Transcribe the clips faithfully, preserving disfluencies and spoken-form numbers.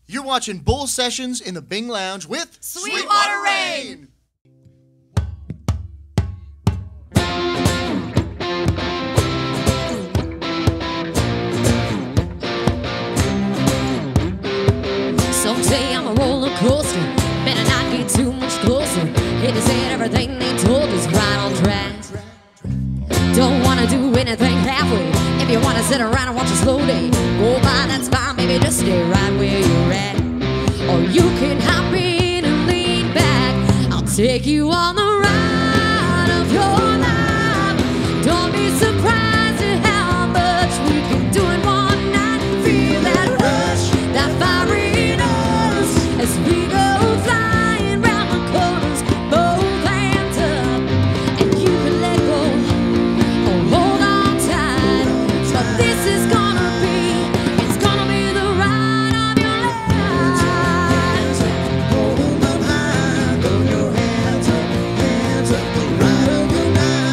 You're watching Bull Sessions in the Bing Lounge with Sweetwater Rain. Some say I'm a roller coaster, better not get too much closer. If you said everything they told is right on track, don't wanna do anything halfway. If you wanna sit around and watch a slow day go by, that's fine, baby, just stay right where you're at. Or you can hop in and lean back, I'll take you on the ride of your life. Don't be surprised at how much we can do in one night. Feel that rush, that fiery rush, as we go flying round the corners, both hands up, and you can let go or hold on tight. But this is gonna be, it's gonna be the ride of your life. Hold on high, throw your hands up, hands up, the ride of your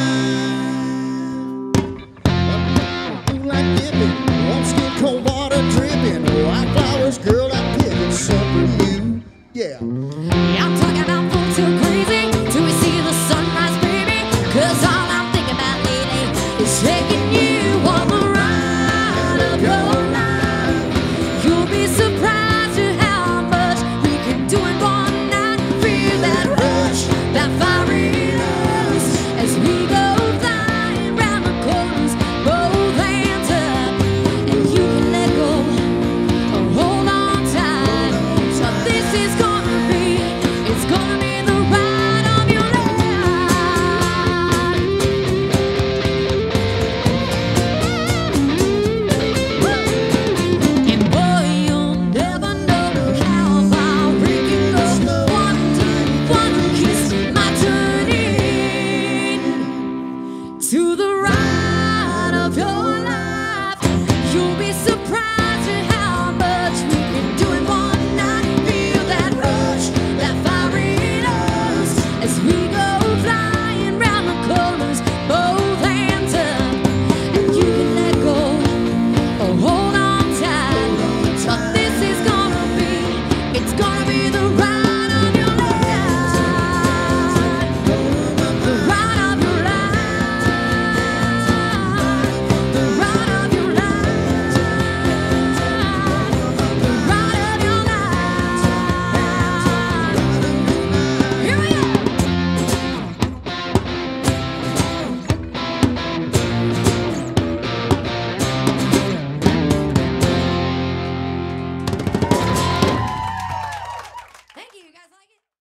life. You like dipping, won't skip cold water dripping. White flowers, girl, I'm picking some for you. Yeah. Yeah, I'm talking about folks who are crazy till we see the sunrise, baby. Cause all I'm thinking about lately is taking you on the ride of your life. You'll be surprised at how much we can do in one night. Feel that rush, that fiery rush, as we go flying round the corners, both hands up, and you can let go or hold on tight. So this is gonna be, it's gonna be the ride of your life. And boy, you'll never know how far we can go. One deep, one kiss, my turn in to the ride of your